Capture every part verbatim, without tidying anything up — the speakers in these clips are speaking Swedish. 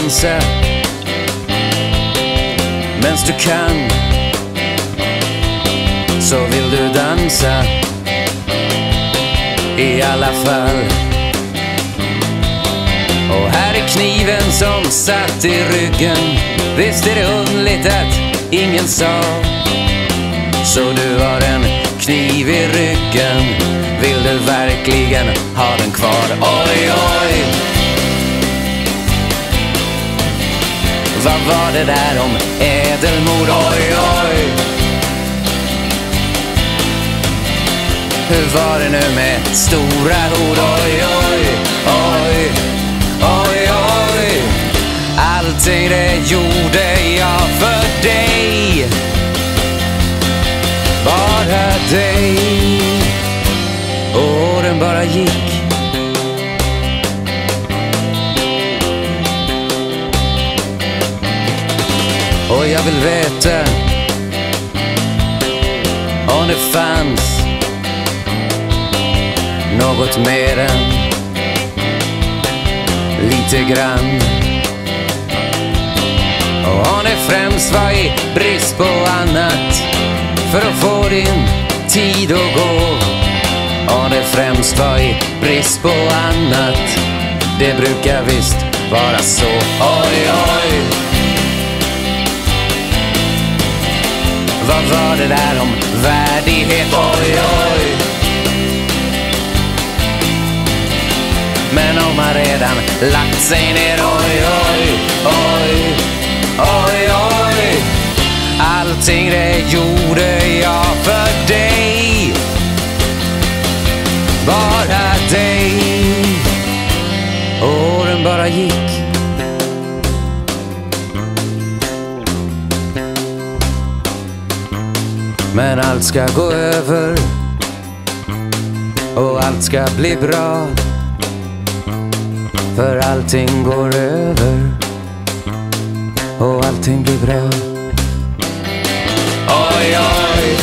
dansa mens du kan, så vill du dansa i alla fall. Och här är kniven som satt i ryggen. Visst är det underligt att ingen sa. Så du har en kniv i ryggen, vill du verkligen ha den kvar? Oj, oj. Vad var det där om ädelmod? Oj, oj. Hur var det nu med stora ord? Oj, oj, oj, oj, oj. Allting det gjorde jag för dig, bara dig. Och åren bara gick. Och jag vill veta om det fanns något mer än lite grann. Och om det främst var i brist på annat för att få din tid att gå. Om det främst var i brist på annat, det brukar visst vara så. Oj, oj. Vad var det där om värdighet? Oj, oj. Men om man redan lagt sig ner, oj, oj, oj, oj, oj. Allting det gjorde jag för dig, bara dig. Åren bara gick. Men allt ska gå över och allt ska bli bra, för allting går över och allting blir bra. Oj, oj.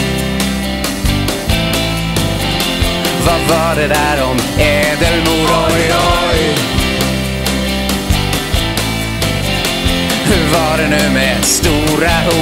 Vad var det där om ädelmod? Oj, oj. Hur var det nu med stora